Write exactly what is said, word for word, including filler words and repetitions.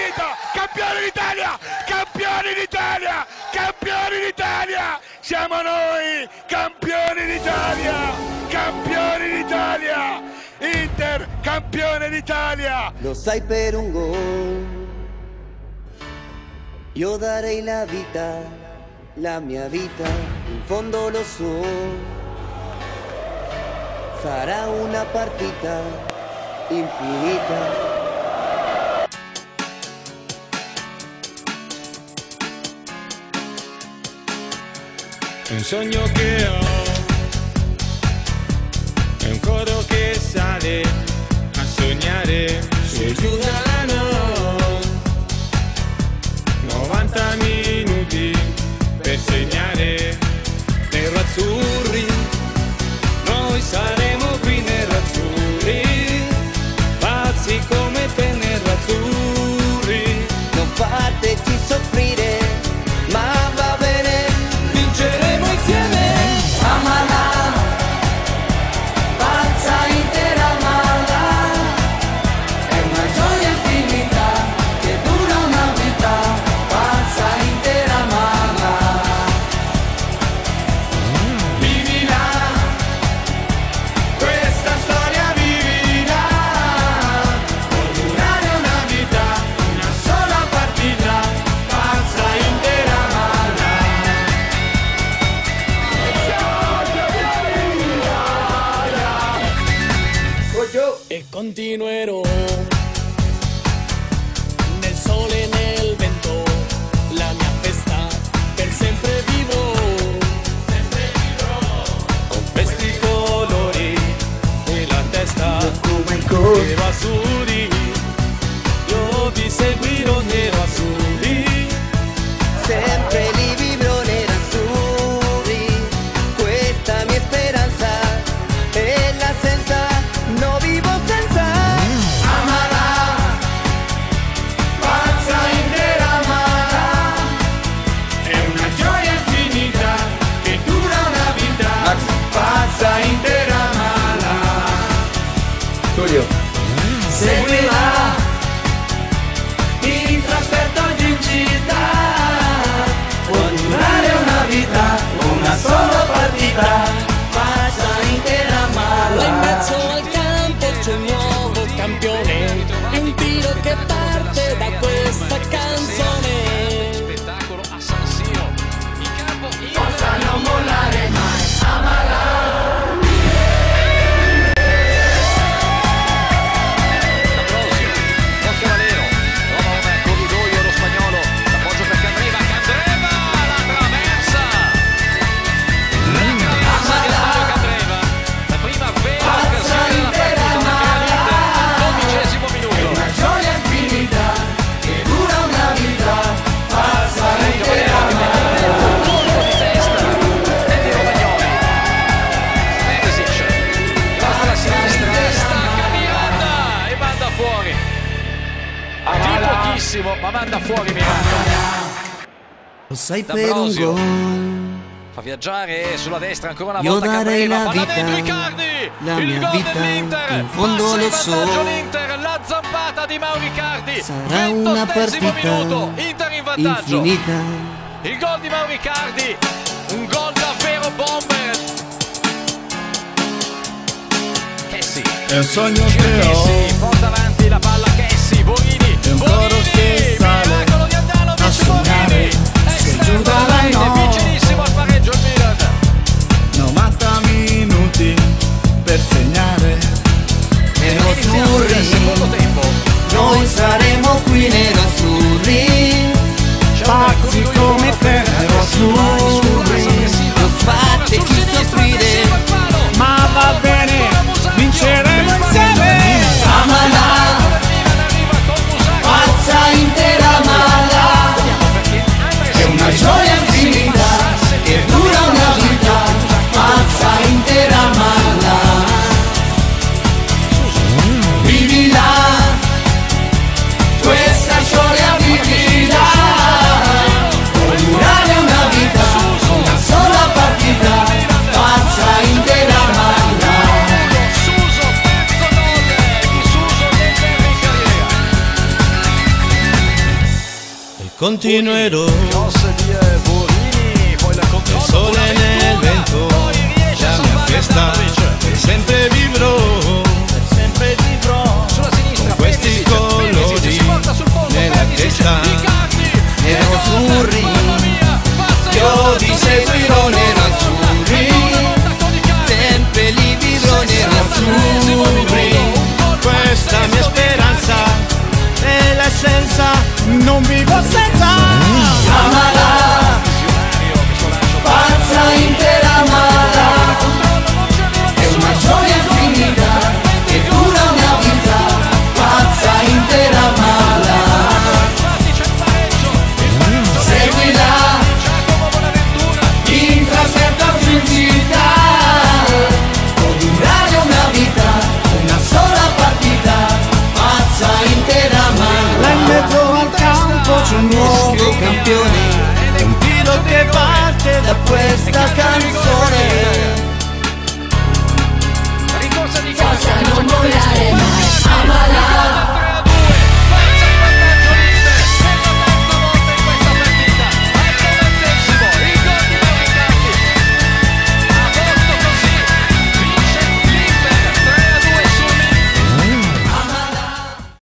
finito! Campioni d'Italia! Campioni d'Italia! Campioni d'Italia! Siamo noi! Campioni d'Italia! Campioni d'Italia! Inter, campione d'Italia! Lo sai, per un gol io darei la vita, la mia vita, in fondo lo so. Sarà una partita infinita. È un sogno che ho, è un coro che sale a sognare su e giù dall'anno. novanta minuti per segnare nerazzurri, noi saremo qui nerazzurri, pazzi come te nerazzurri. Non fateci soffrire, ma va bene, vinceremo insieme. Amala, pazza intera amala, è una gioia infinita che dura una vita, pazza intera amala. Vivila, questa storia vivila, può durare una vita, una sola partita, pazza intera amala. E continuerò nel sole e nel vento, la mia festa per sempre vivo, sempre vivrò Con questi colori e la testa nero azzurri, io vi seguirò nero azzurri. Sempre li vivrò nerazzurri, questa mia speranza è l'assenza, no vivo senza. Amala, pazza intera amala, è una gioia infinita che dura una vita, pazza intera amala. Tullio. Seguila in trasferta oggi in città, può durare una vita, una sola partita, pazza intera là in mala. mezzo al campo c'è un nuovo campione, è un tiro che parte da questa canzone. Spettacolo a San Siro, in campo Forza non mollare mai, amala. D'Ambrosio, Rocco Valero, trova un corridoio lo spagnolo, l'appoggio per Candreva, Candreva la traversa, la traversa di Antonio Candreva, la prima vera occasione della partita per l'Inter, dodicesimo minuto. Una gioia infinita che dura una vita, pazza intera amala. Colpo di testa, Eddie Romagnoli, Perisic, che va sulla sinistra, stacca Miranda e manda fuori. Di pochissimo, ma manda fuori Miranda. Lo sai, per un D'Ambrosio gol fa viaggiare sulla destra ancora una io volta darei Candreva, la palla vita, dentro Icardi, la il mia gol vita, dell'Inter, in fondo passa lo in so. vantaggio l'Inter, la zampata di Mauro Icardi, sarà una ventottesimo partita minuto, Inter in vantaggio, infinita. il gol di Mauro Icardi, un gol davvero bomber. Kessi, È un sogno gira che ho, Kessi, porta avanti la palla Kessi, Borini, è un coro Borini, che sale miracolo di Andanovic, a sognare Borini, su e giù esterno dalla alla rete, no. vicinissimo al pareggio il Milan. novanta minuti per segnare. È iniziato il secondo tempo. Noi saremo qui nerazzurri, Pazzi come te nerazzurri, non fateci soffrire, ma va bene, vinceremo insieme. amala, continuerò. Cross di eh, Borini, poi la controllo. Il sole nel vento, poi riesce a la mia salvare festa, Andanovic. per sempre vivrò. Per sempre vivrò. Sulla sinistra, Con questi Perisic, colori Perisic si porta sul fondo, nella Perisic, testa. Icardi, Nerazzurri, mamma mia, passa io vi Icardi, seguirò nerazzurri, sempre li vivrò nerazzurri. Questa mia speranza è l'essenza, non vivo senza. Amala, pazza intera amala, è una gioia infinita che dura una vita, pazza intera amala. Seguila, in trasferta vincita, può durare una vita, una sola partita, pazza intera amala. Là in mezzo al campo c'è un nuovo campione, è un tiro che parte da questa canzone.